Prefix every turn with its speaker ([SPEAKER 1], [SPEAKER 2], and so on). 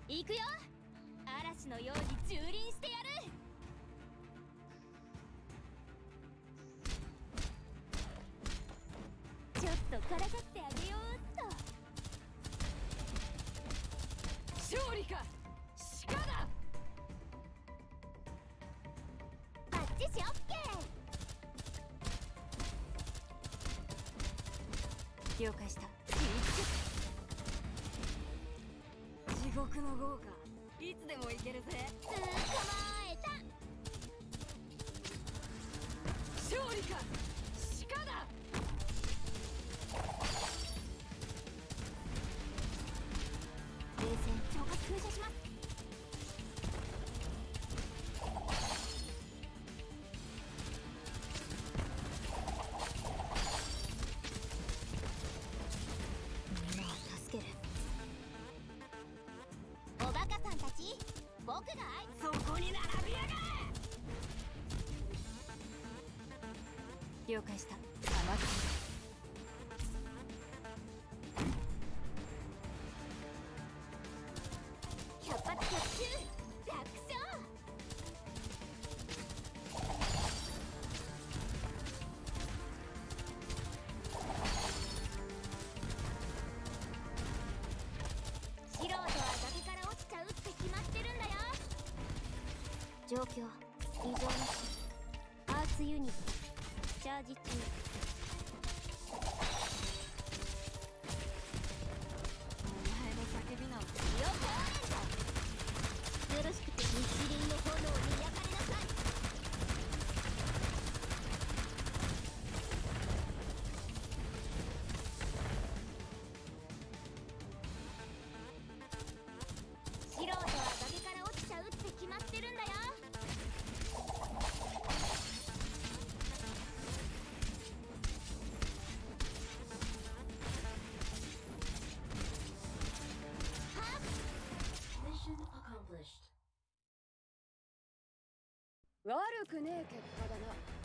[SPEAKER 1] 行くよ。嵐のように蹂躙してやる。ちょっとからかってあげようっと。
[SPEAKER 2] 勝利か鹿だ。
[SPEAKER 1] バッチシオッケー。了解した。
[SPEAKER 2] 地獄の豪華いつでも行けるぜ。
[SPEAKER 1] 捕まえた。
[SPEAKER 2] 勝利か鹿だ。
[SPEAKER 1] 冷戦超過空射します。みんなを助ける。おバカさんたち、僕が
[SPEAKER 2] そこに並びやがれ。
[SPEAKER 1] 了解した。甘く百発百中、楽勝。素人は崖から落ちちゃうって決まってるんだよ。状況異常なし。アーツユニットチャージ中。
[SPEAKER 2] お前の叫びなんて
[SPEAKER 1] よくあれんだ。よろしくて日輪の炎に焼かれなさい。素人は崖から落ちちゃうって決まってるんだよ。
[SPEAKER 2] 悪くねえ結果だな。